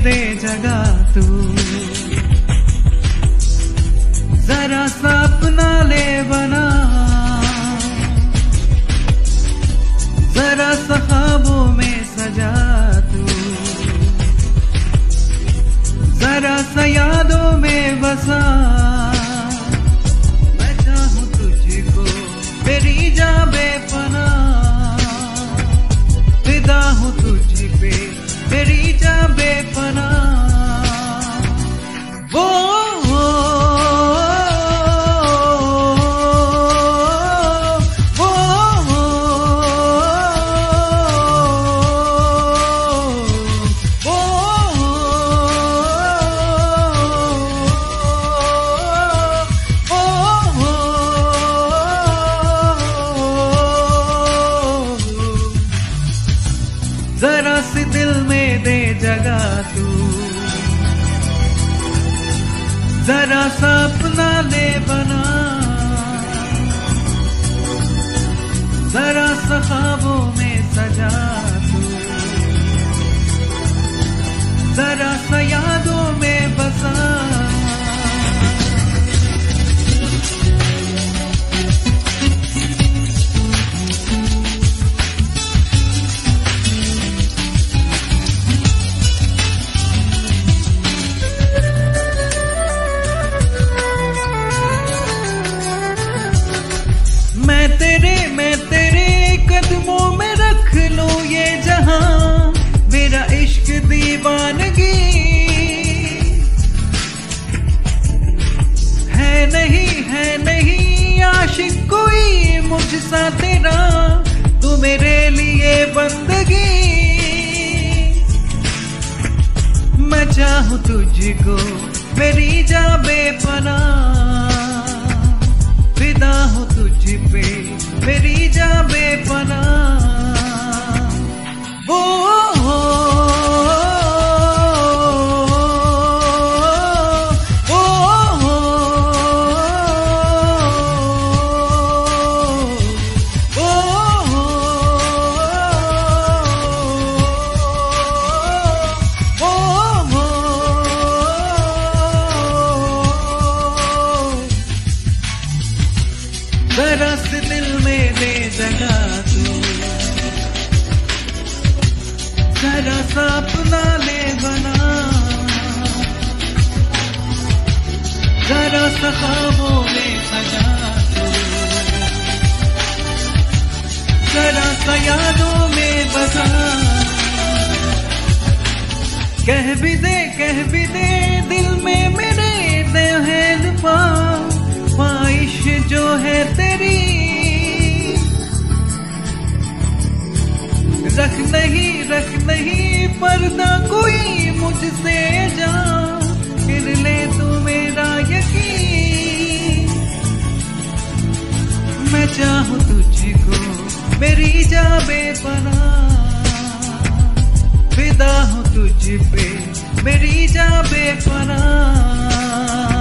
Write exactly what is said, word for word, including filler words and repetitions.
दे जगह तू, जरा सा अपना ले बना, जरा सा ख्वाबों में सजा तू, जरा सा यादों में बसा। मैं चाहूं तुझको मेरी जान बेपनाह, फिदा हूं तुझ पे मेरी जान बेपनाह। वो जरा सी दिल में दे जगह तू, जरा सा अपना ले बना, जरा सा ख्वाबों में सजा तू, जरा सा यादों में बसा। मैं तेरे मैं तेरे कदमों में रख लूं ये जहां, मेरा इश्क दीवानगी है नहीं है नहीं आशिक कोई मुझसा तेरा, तू मेरे लिए बंदगी। मैं चाहूं तुझको मेरी जान बेपनाह, फिदा हूं तुझ पे मेरी जान बेपनाह। वो हो वो हो वो हो वो हो। जरा से दिल में दे जगह तू, जरा सा अपना ले बना, जरा सा ख्वाबों में सजा तू, जरा सा यादों में बसा। कह भी दे कह भी दे दिल में मेरे दे है लुपा, ख्वाहिश जो है तेरी रख नहीं रख नहीं पर्दा कोई मुझसे जा, फिर ले तू मेरा यकीन। मैं चाहूं तुझको मेरी जान बेपनाह, फिदा हूं तुझ पे मेरी जान बेपनाह।